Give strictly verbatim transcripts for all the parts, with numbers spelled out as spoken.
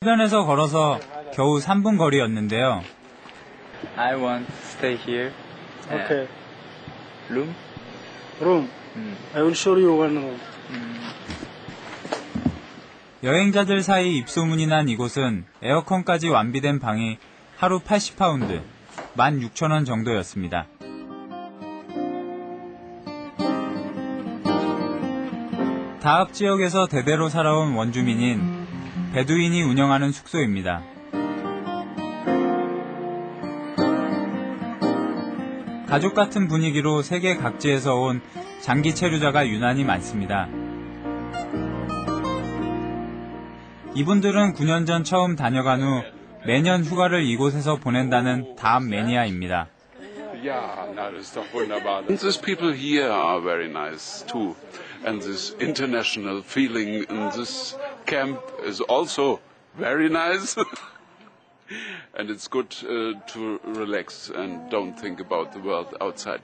해변에서 걸어서 겨우 삼 분 거리였는데요. I want to stay here. Okay. Room? Room. 음. I will show you one room. 음. 여행자들 사이 입소문이 난 이곳은 에어컨까지 완비된 방이 하루 팔십 파운드, 만 육천 원 정도였습니다. 다합 지역에서 대대로 살아온 원주민인 베두인이 운영하는 숙소입니다. 가족 같은 분위기로 세계 각지에서 온 장기 체류자가 유난히 많습니다. 이분들은 구 년 전 처음 다녀간 후 매년 휴가를 이곳에서 보낸다는 다합 매니아입니다. Ja, na, das ist doch wunderbar. And these people here are very nice too. And this international feeling in this camp is also very nice. And it's good uh, to relax and don't think about the world outside.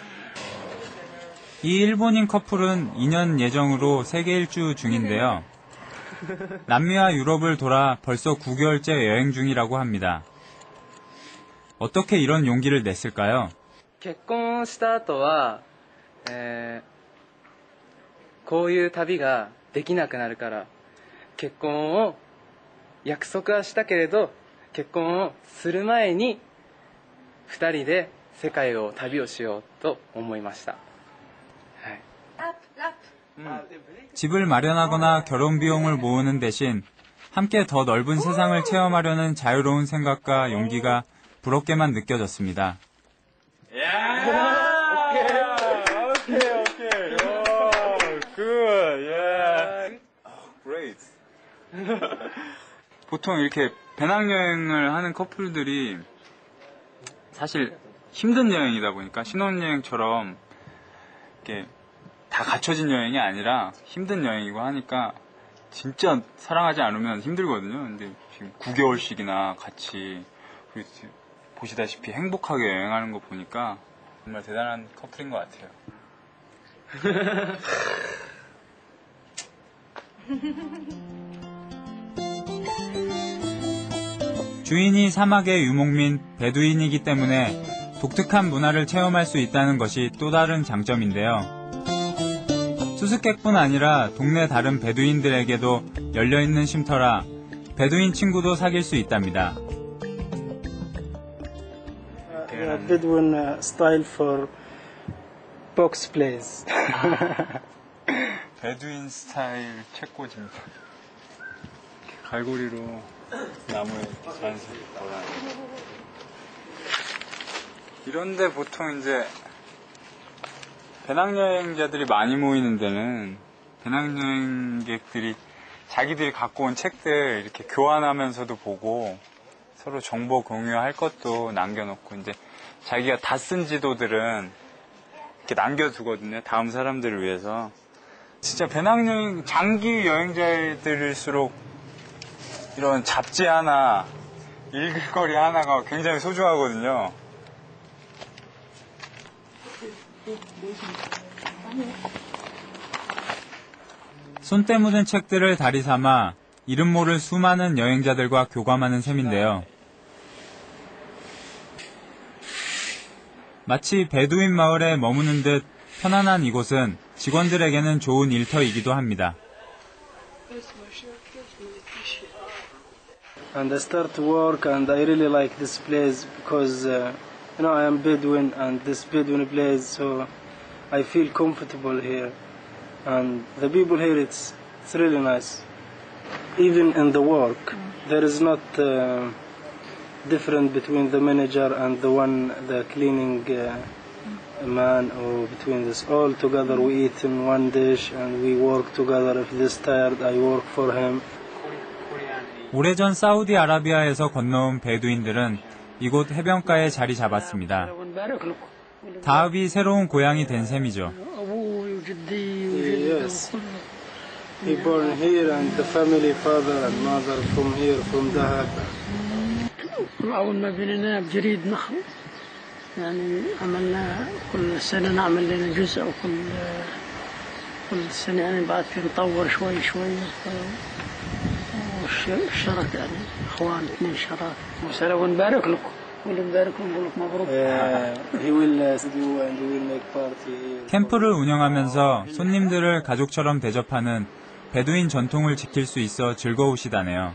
이 일본인 커플은 이 년 예정으로 세계 일주 중인데요. 남미와 유럽을 돌아 벌써 구 개월째 여행 중이라고 합니다. 어떻게 이런 용기를 냈을까요? 結婚した後は、えーこういう旅ができなくなるから結婚を約束はしたけれど結婚をする前にふたりで世界を旅をしようと思いました。はい。 집을 마련하거나 결혼 비용을 모으는 대신 함께 더 넓은 세상을 체험하려는 자유로운 생각과 용기가 부럽게만 느껴졌습니다. 보통 이렇게 배낭여행을 하는 커플들이 사실 힘든 여행이다 보니까 신혼여행처럼 이렇게 다 갖춰진 여행이 아니라 힘든 여행이고 하니까 진짜 사랑하지 않으면 힘들거든요. 근데 지금 구 개월씩이나 같이 보시다시피 행복하게 여행하는 거 보니까 정말 대단한 커플인 것 같아요. 주인이 사막의 유목민 베두인이기 때문에 독특한 문화를 체험할 수 있다는 것이 또 다른 장점인데요. 수수께뿐 아니라 동네 다른 베두인들에게도 열려있는 쉼터라 베두인 친구도 사귈 수 있답니다. Uh, Bedouin uh, style for box plays. 베두인 스타일 책꽂이입니다. 갈고리로 나무에 자연스럽게 걸어요. 이런데 보통 이제 배낭여행자들이 많이 모이는 데는 배낭여행객들이 자기들이 갖고 온 책들 이렇게 교환하면서도 보고 서로 정보 공유할 것도 남겨놓고 이제 자기가 다 쓴 지도들은 이렇게 남겨두거든요. 다음 사람들을 위해서. 진짜 배낭여행 장기 여행자들일수록 이런 잡지 하나, 읽을거리 하나가 굉장히 소중하거든요. 손때 묻은 책들을 다리 삼아 이름 모를 수많은 여행자들과 교감하는 셈인데요. 마치 베두인 마을에 머무는 듯 편안한 이곳은 직원들에게는 좋은 일터이기도 합니다. And I start to work and I really like this place because uh, you know I am Bedouin and this Bedouin place, so I feel comfortable here. And the people here, it's it's really nice. Even in the work, there is not uh, different between the manager and the one, the cleaning uh, man, or between this. All together we eat in one dish and we work together. If this tired, I work for him. 오래전 사우디아라비아에서 건너온 베두인들은 이곳 해변가에 자리 잡았습니다. 다합이 새로운 고향이 된 셈이죠. Yes. He born here and the family, father and mother from here, from Dahab. أول ما بنينا بجريد نخل يعني عملنا كل سنة نعمل لنا جزء وكل كل سنة يعني بعد في نطور شوي شوي والشرك يعني اخوان اثنين شرك وسلام ونبارك لكم ونبارك ونقول لك مبروك. Uh, he will uh, do and we will make party. 캠프를 운영하면서 손님들을 가족처럼 대접하는 베두인 전통을 지킬 수 있어 즐거우시다네요.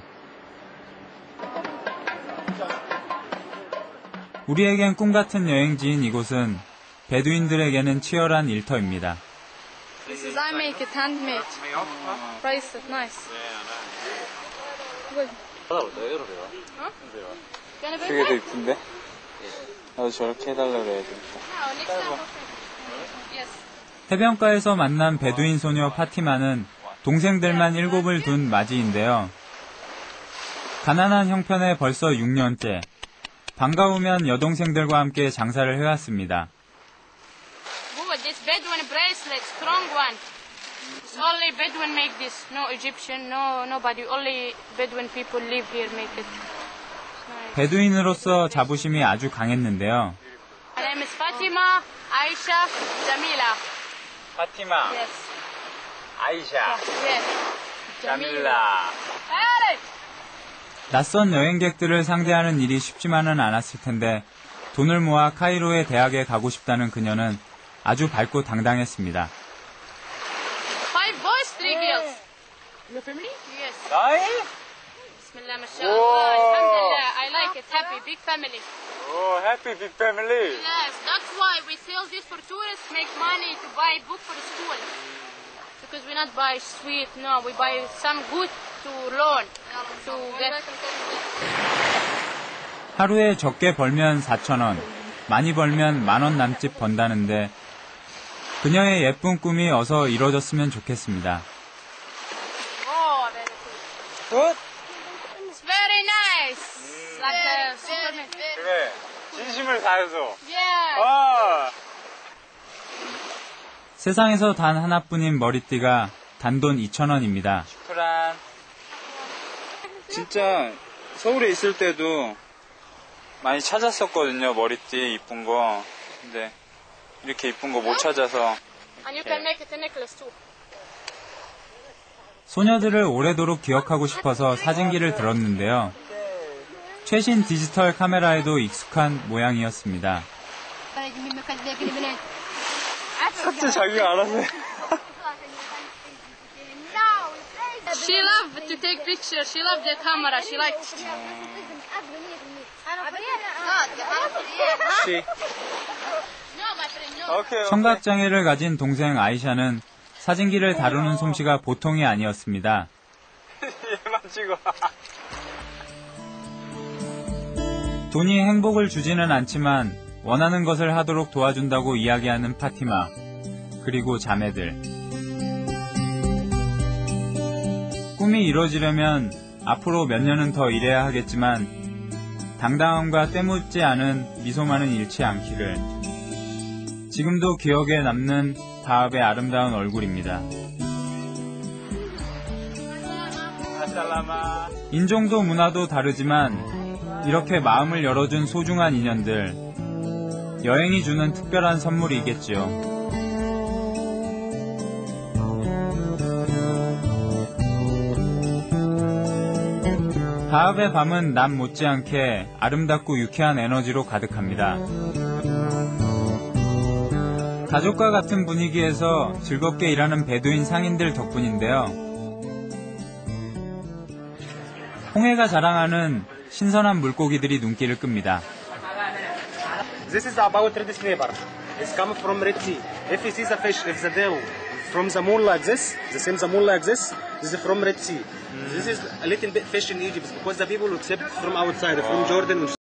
우리에겐 꿈같은 여행지인 이곳은 베두인들에게는 치열한 일터입니다. This is I make it handmade. Price it nice. Good. 되게 더 이쁜데? 나도 저렇게 해달라고 해야 되겠다. Yes. 해변가에서 만난 베두인 소녀 파티마는 동생들만 일곱을 둔 맞이인데요. 가난한 형편에 벌써 육 년째 반가우면 여동생들과 함께 장사를 해왔습니다. Good. This Bedouin bracelet, strong one. It's only Bedouin make this. No Egyptian, no nobody. Only Bedouin people live here make it. 베두인으로서 자부심이 아주 강했는데요. My name is Fatima, Aisha, Jamila. 파티마, Yes. 아이샤, Yes. 자밀라. Hey! 낯선 여행객들을 상대하는 일이 쉽지만은 않았을 텐데 돈을 모아 카이로의 대학에 가고 싶다는 그녀는 아주 밝고 당당했습니다. Five boys, three girls. Your family? Yes. 나이? Bismillah, mashallah. Alhamdulillah. I like it. Happy, big family. 오, 해피 빅 패밀리. Yes, that's why we sell this for tourists, make money to buy book for the school. Because we not buy sweet, no, we buy some good to learn, to get. 하루에 적게 벌면 사천 원, 많이 벌면 만 원 남짓 번다는데 그녀의 예쁜 꿈이 어서 이뤄졌으면 좋겠습니다. Oh, very good. Good? It's very nice. Like the Superman. 그래, 진심을 다해서. Yeah. 아! 세상에서 단 하나뿐인 머리띠가 단돈 이천 원입니다. 슈크란. 진짜 서울에 있을 때도 많이 찾았었거든요, 머리띠 이쁜 거. 근데 이렇게 이쁜 거 못 찾아서. And you can make it a necklace too. 소녀들을 오래도록 기억하고 싶어서 사진기를 들었는데요. 최신 디지털 카메라에도 익숙한 모양이었습니다. 삭제 자기가 알아서 해. She loved to take pictures. She loved the camera. She liked. No, my friend, no. 청각장애를 가진 동생 아이샤는 사진기를 다루는 솜씨가 보통이 아니었습니다. 얘만 찍어. 돈이 행복을 주지는 않지만 원하는 것을 하도록 도와준다고 이야기하는 파티마, 그리고 자매들. 꿈이 이루어지려면 앞으로 몇 년은 더 일해야 하겠지만 당당함과 때묻지 않은 미소만은 잃지 않기를. 지금도 기억에 남는 다합의 아름다운 얼굴입니다. 인종도 문화도 다르지만 이렇게 마음을 열어준 소중한 인연들, 여행이 주는 특별한 선물이겠지요. 다합의 밤은 낮 못지않게 아름답고 유쾌한 에너지로 가득합니다. 가족과 같은 분위기에서 즐겁게 일하는 베두인 상인들 덕분인데요. 홍해가 자랑하는 신선한 물고기들이 눈길을 끕니다. This is about red snapper. It's come from Red Sea. If you see the fish, if the dew from the moon like this, the same the moon like this, this is from Red Sea. This is a little bit fish in Egypt because the people accept from outside, from Jordan.